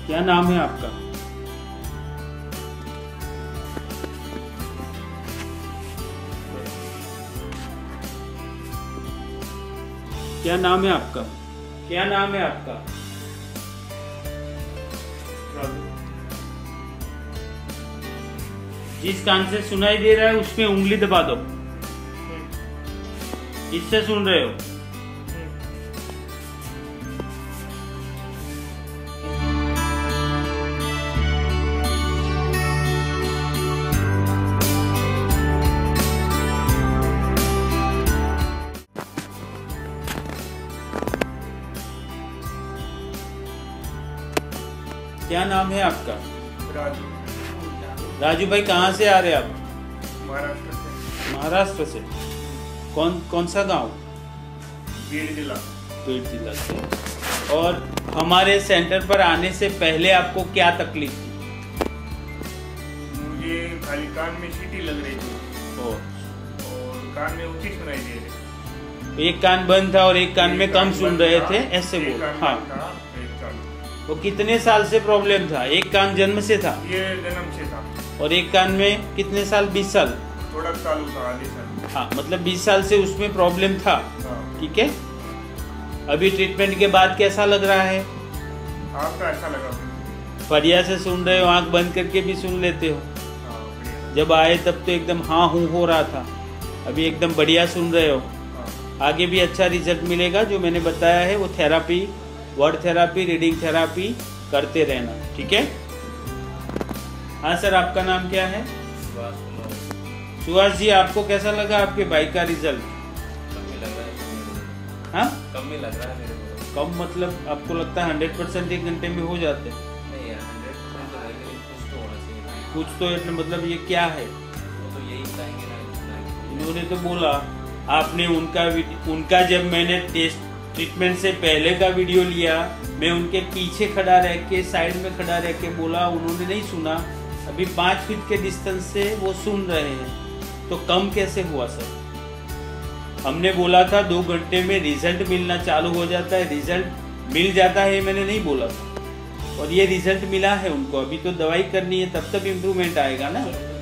क्या नाम है आपका? क्या नाम है आपका? क्या नाम है आपका? जिस कान से सुनाई दे रहा है उसमें उंगली दबा दो। इससे सुन रहे हो? क्या नाम है आपका? राजू। राजू भाई, कहाँ से आ रहे हैं आप? महाराष्ट्र से। महाराष्ट्र से? कौन सा गांव? बीड जिला। बीड जिला से। और हमारे सेंटर पर आने से पहले आपको क्या तकलीफ थी? मुझे खाली कान में सीटी लग रही थी और कान में ऊँची सुनाई दे रही। एक कान बंद था और एक कान में कम सुन रहे थे, ऐसे बोल। हाँ। वो कितने साल से प्रॉब्लम था? एक कान जन्म से था? ये जन्म से था। और एक कान में कितने साल? 20 साल? थोड़ा साल था, आधे साल। हाँ, मतलब 20 साल से उसमें प्रॉब्लम था। हाँ। ठीक है। अभी ट्रीटमेंट के बाद कैसा लग रहा है? आपका ऐसा लगा? बढ़िया से सुन रहे हो? आंख बंद करके भी सुन लेते हो? हाँ, जब आए तब तो एकदम हाँ हूँ हो रहा था, अभी एकदम बढ़िया सुन रहे हो। हाँ। आगे भी अच्छा रिजल्ट मिलेगा। जो मैंने बताया है वो therapy, word therapy, reading therapy करते रहना। ठीक है। हाँ सर, आपका नाम क्या है? सुहास जी, आपको कैसा लगा आपके भाई का रिजल्ट? कम ही लग रहा है। हाँ, कम ही लग रहा है मेरे को। कम मतलब आपको लगता है 100% एक घंटे में हो जाते? नहीं यार, 100% तो नहीं, लेकिन कुछ तो होना चाहिए। कुछ तो એટલે मतलब ये क्या है? वो तो यही बताएंगे ना। इन्होंने तो बोला, आपने उनका जब मैंने ट्रीटमेंट से पहले का वीडियो लिया, मैं उनके पीछे खड़ा रह के, साइड में खड़ा रह के बोला, उन्होंने नहीं सुना। अभी 5 फीट के डिस्टेंस से वो सुन रहे हैं, तो कम कैसे हुआ सर? हमने बोला था 2 घंटे में रिजल्ट मिलना चालू हो जाता है, रिजल्ट मिल जाता है, मैंने नहीं बोला था। और ये रिजल्ट मिला है उनको। अभी तो दवाई करनी है, तब तक इम्प्रूवमेंट आएगा ना।